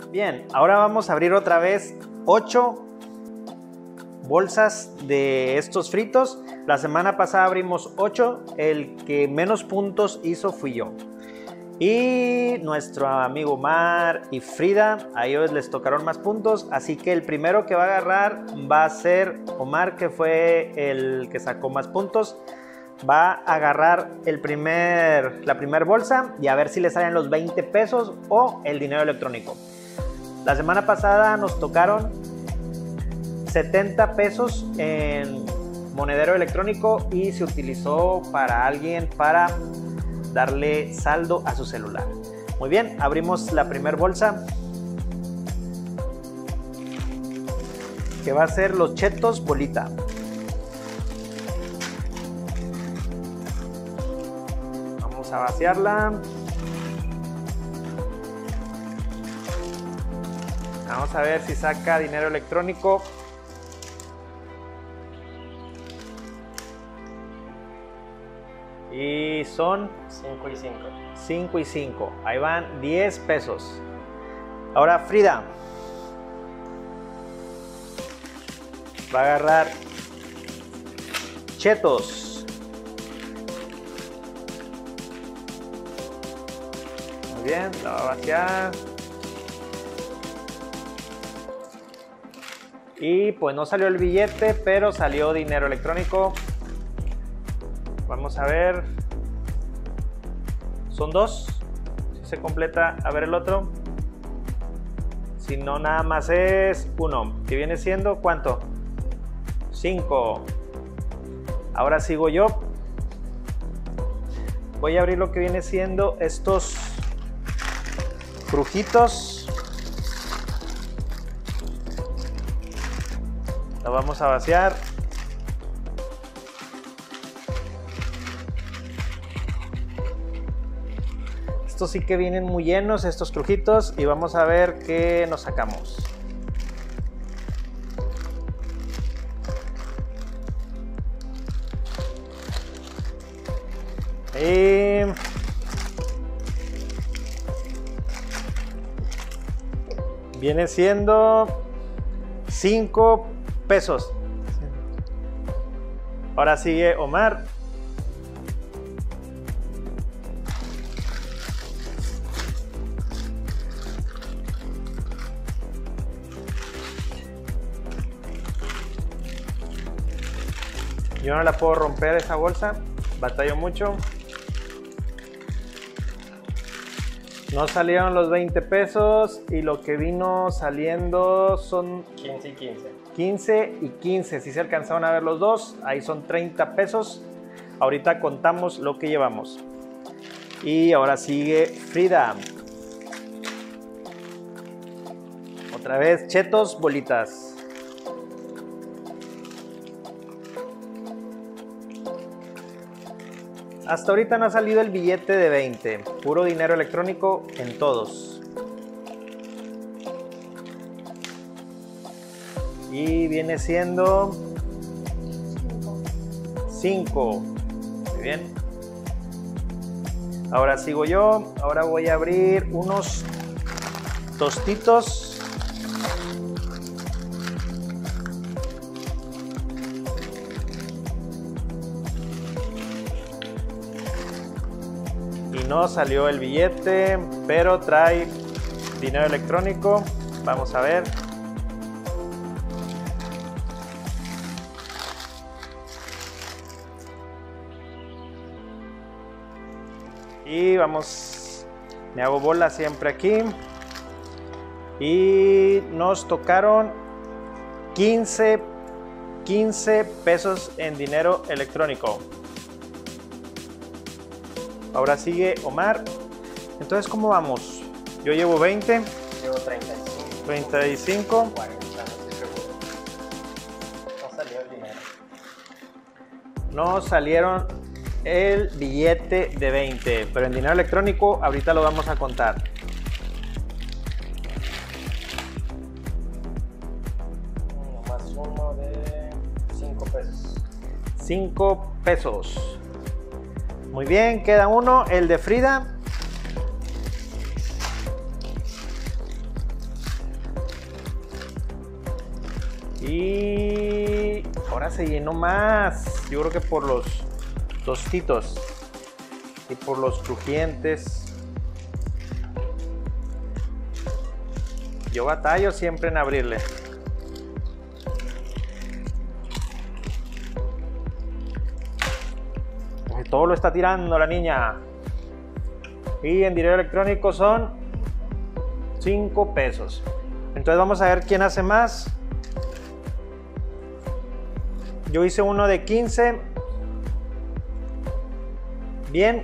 Bien, ahora vamos a abrir otra vez 8 bolsas de estos fritos. La semana pasada abrimos 8, el que menos puntos hizo fui yo. Y nuestro amigo Omar y Frida, a ellos les tocaron más puntos, así que el primero que va a agarrar va a ser Omar, que fue el que sacó más puntos. Va a agarrar la primera bolsa y a ver si le salen los 20 pesos o el dinero electrónico. La semana pasada nos tocaron 70 pesos en monedero electrónico y se utilizó para alguien para darle saldo a su celular. Muy bien, abrimos la primera bolsa, que va a ser los Chetos bolita. Vamos a vaciarla. Vamos a ver si saca dinero electrónico. Y son 5 y 5. 5 y 5. Ahí van 10 pesos. Ahora Frida va a agarrar Chetos. Muy bien, la va a vaciar. Y pues no salió el billete, pero salió dinero electrónico. Vamos a ver. Son 2. Si se completa, a ver el otro. Si no, nada más es 1. Que viene siendo, ¿cuánto? 5. Ahora sigo yo. Voy a abrir lo que viene siendo estos crujitos. Lo vamos a vaciar. Estos sí que vienen muy llenos, estos crujitos, y vamos a ver qué nos sacamos. Y viene siendo 5 pesos. Ahora sigue Omar. Yo no la puedo romper esa bolsa, batallo mucho. No salieron los 20 pesos y lo que vino saliendo son 15 y 15. 15 y 15. Si se alcanzaron a ver los dos, ahí son 30 pesos. Ahorita contamos lo que llevamos. Y ahora sigue Frida. Otra vez Chetos bolitas. Hasta ahorita no ha salido el billete de 20, puro dinero electrónico en todos. Y viene siendo 5. Muy bien. Ahora sigo yo. Ahora voy a abrir unos tostitos. No salió el billete, pero trae dinero electrónico. Vamos a ver. Y vamos, me hago bola siempre aquí. Y nos tocaron 15 pesos en dinero electrónico. Ahora sigue Omar. Entonces, ¿cómo vamos? Yo llevo 20. Llevo 35. 35. 40, no estoy seguro. No salió el dinero. No salieron el billete de 20, pero en dinero electrónico ahorita lo vamos a contar. Más uno de 5 pesos. 5 pesos. Muy bien, queda uno, el de Frida. Y ahora se llenó más. Yo creo que por los tostitos y por los crujientes. Yo batallo siempre en abrirle. Todo lo está tirando la niña. Y en dinero electrónico son 5 pesos. Entonces vamos a ver quién hace más. Yo hice uno de 15. Bien.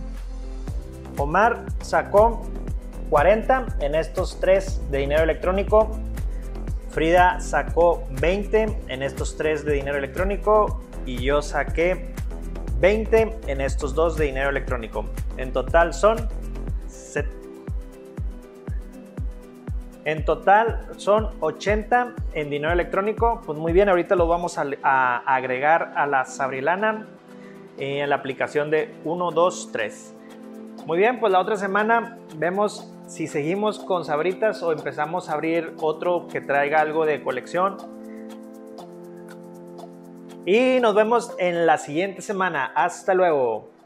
Omar sacó 40 en estos 3 de dinero electrónico. Frida sacó 20 en estos 3 de dinero electrónico. Y yo saqué 20 en estos 2 de dinero electrónico. En total son 80 en dinero electrónico. Pues muy bien, ahorita lo vamos a agregar a la Sabrilana en la aplicación de 1, 2, 3. Muy bien, pues la otra semana vemos si seguimos con Sabritas o empezamos a abrir otro que traiga algo de colección. Y nos vemos en la siguiente semana. Hasta luego.